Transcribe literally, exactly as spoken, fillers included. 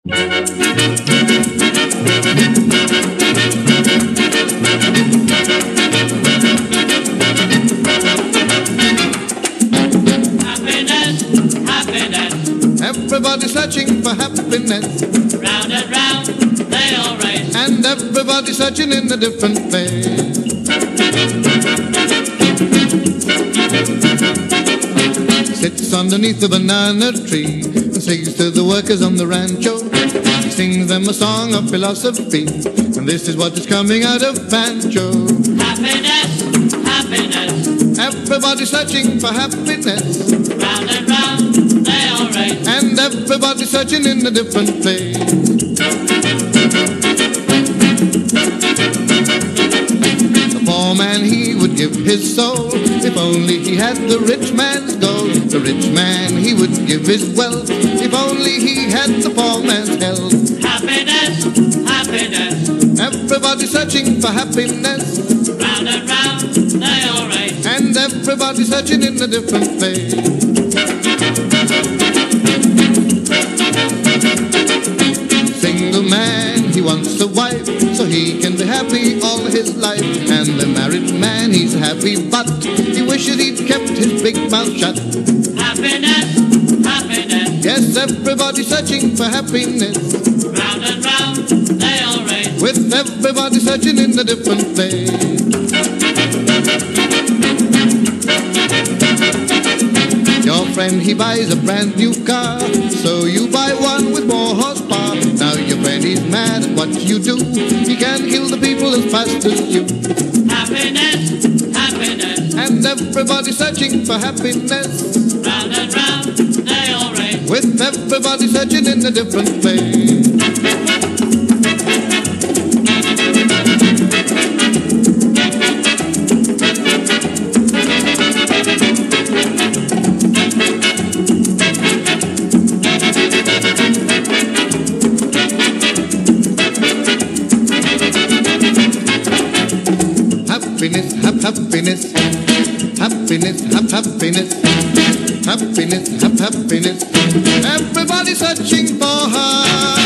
Everybody's searching for happiness. Round and round they all race. And everybody's searching in a different place. Sits underneath the banana tree and sings to the workers on the rancho. He sings them a song of philosophy, and this is what is coming out of Pancho. Happiness, happiness. Everybody's searching for happiness. Round and round they all race. And everybody's searching in a different place. The poor man, he would give his soul if only he had the rich man's gold. The rich man, he would give his wealth if only he had the poor man's health. Happiness, happiness. Everybody's searching for happiness. Round and round they all race. And everybody's searching in a different place. Single man, he wants a wife so he can be happy all his life. And the married man, he's happy, but he wishes he'd kept his big mouth shut. Happiness, happiness. Yes, everybody's searching for happiness. Round and round they all race. With everybody searching in a different place. Your friend, he buys a brand new car, so you buy one with more horsepower. Now your friend, he's mad at what you do. He can't kill the people as fast as you. Happiness, happiness. And everybody's searching for happiness. Round and round they all race. With everybody searching in a different place. Happiness, hap, happiness, happiness, hap, happiness, happiness, hap, happiness. Everybody's searching for her.